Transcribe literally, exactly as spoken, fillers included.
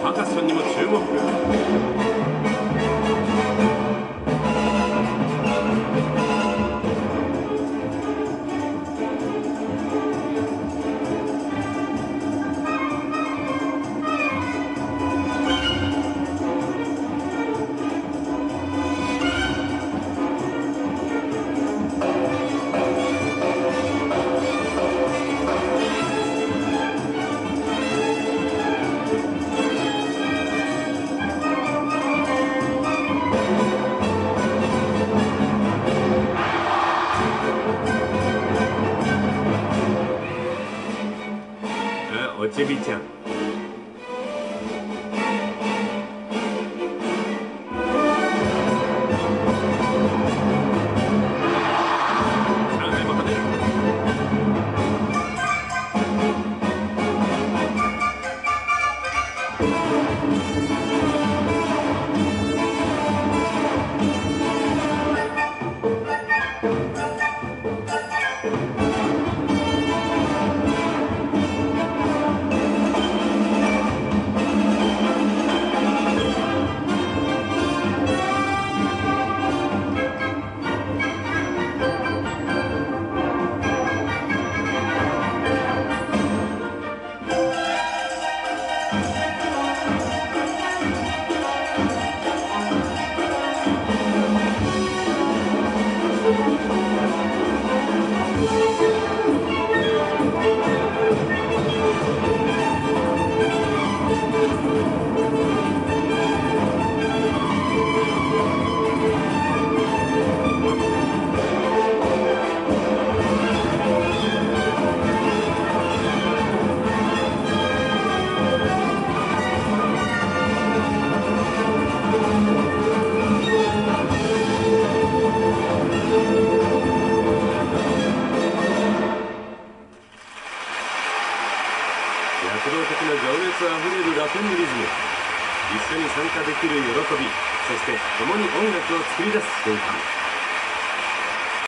パーカッションにも注目。おちびちゃん。上海も跳ねる。躍動的な情熱あふれるラテンリズム、一緒に参加できる喜び、そして共に音楽を作り出す瞬間。